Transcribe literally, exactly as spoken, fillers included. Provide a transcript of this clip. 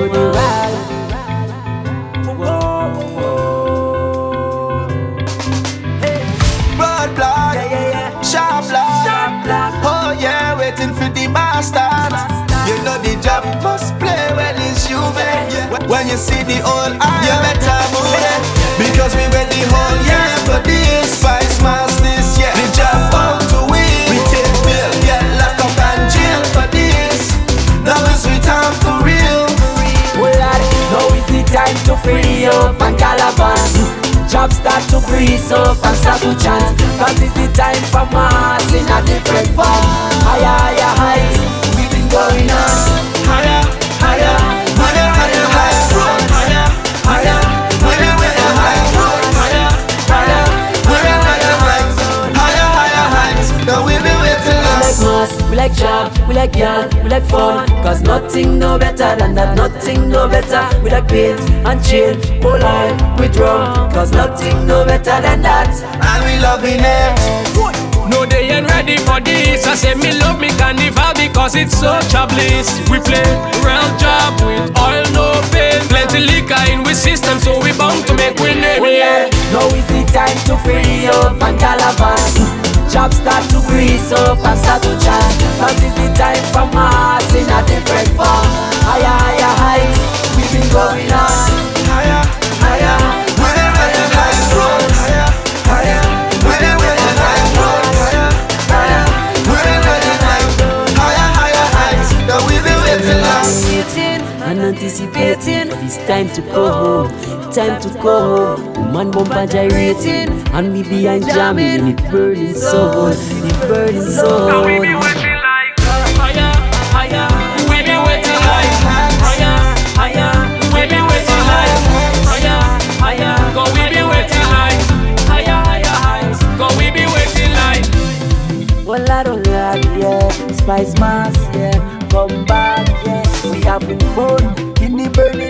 to the right. Broad block, yeah, yeah, yeah. Sharp block, sharp block. Oh yeah, waiting for the master. You know the job must play when it's you, babe. Yeah. When you see the old eye, you better move it, because we wait the whole year for this. Five smiles this year, the job bound to win. We take bill, get locked up and jail for this. Now is we time for real. Well, lad, now is the time to free up and calavan. Jobs start to breeze up and start to chant, cause it's the time for mass in a different form. Higher, higher heights, we've been going on. Higher, higher, higher, higher, higher, higher, higher, higher, higher, higher, higher, higher, higher, higher heights. Now we be waiting us. We like mass, we like job, we like y'all, we like fun, cause nothing no better than that, nothing no better. We like paint and chill, whole life we draw, cause nothing no better than that. And we loving it. No, they ain't ready for this. I say me love me carnival because it's such a bliss. We play real job with oil, no pain. Plenty liquor in we system, so we bound to make we name, yeah. Now is the time to free up and calavan. Jobs start to grease up and start to chant, cause it's the time for mass in a different form. Higher, higher heights, we've been going on. Higher, higher, higher, higher, higher, higher, higher, higher, higher, higher, higher, higher heights. Now we be waiting us. And anticipating, it's time to go home, time to go home. Man bumper gyrating, and we behind jamming. It burning so hot, it burning so hot. We be waiting like higher, higher. We be waiting like higher, higher. We be waiting like higher, higher. Go we be waiting like higher, higher heights. Go we be waiting like. Well, I don't like, yeah, Spice Mass, yeah, come back, yeah. We having fun in the burning.